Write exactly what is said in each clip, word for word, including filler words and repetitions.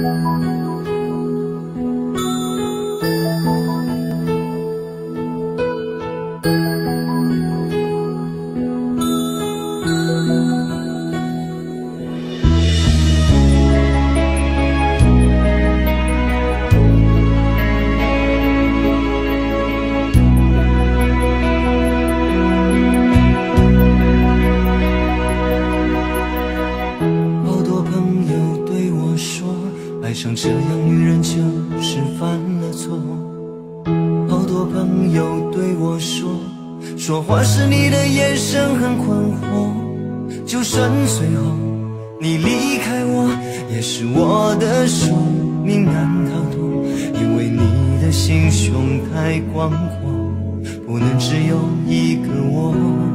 爱上这样女人就是犯了错。好多朋友对我说，说话时你的眼神很困惑，就算最后你离开我，也是我的宿命难逃脱。因为你的心胸太广阔，不能只有一个我。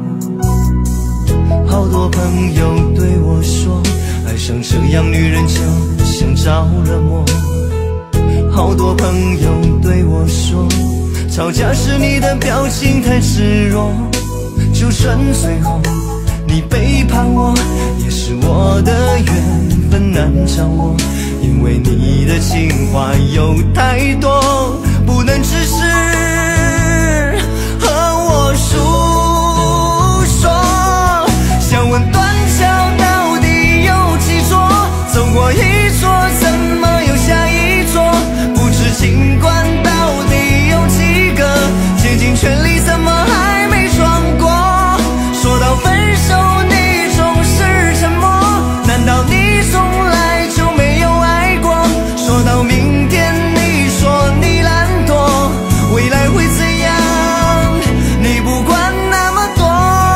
好多朋友对我说，爱上这样女人就像着了魔。好多朋友对我说，吵架时你的表情太执着，就算最后你背叛我，也是我的缘分难掌握。因为你的情话有太多，不能只是和我诉说。想问断桥到底有几座？走过一座，怎么有下一座？不知情关到底有几个？竭尽全力，怎么还没闯过？说到分手，你总是沉默，难道你从来就没有爱过？说到明天，你说你懒惰，未来会怎样？你不管那么多。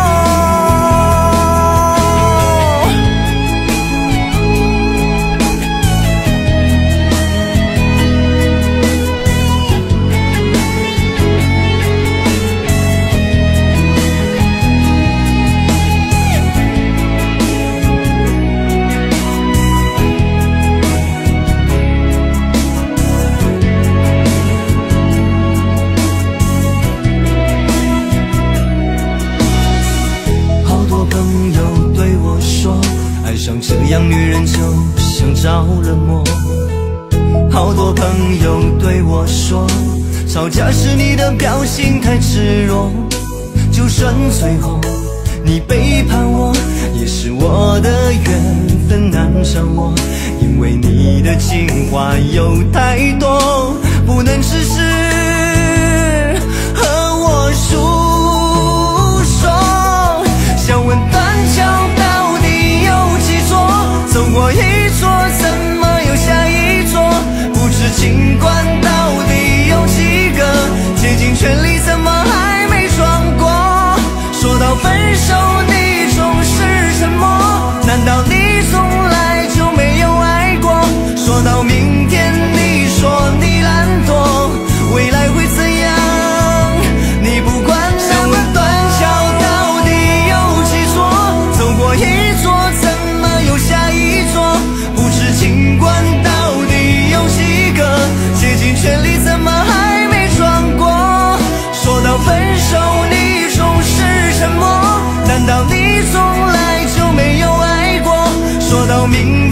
爱上这样女人就像着了魔。好多朋友对我说，吵架时你的表情太执着，就算最后你背叛我，也是我的缘分难掌握。因为你的情话有太多，不能只是和我诉说。想问断桥到底有几座？走过一座，怎么有下一座？不知情关到底有几个？竭尽全力，怎么还没闯过？说到分手，你总是沉默，难道你从来就没有爱过？说到明天，你说你懒惰，未来会怎样？你不管那么多。断桥到底有几座？走过一座，怎么有下一座？不知情关到底有几个？竭尽全力，怎么还没闯过？说到分手，你总是沉默，难道你从来就没有爱过？说到明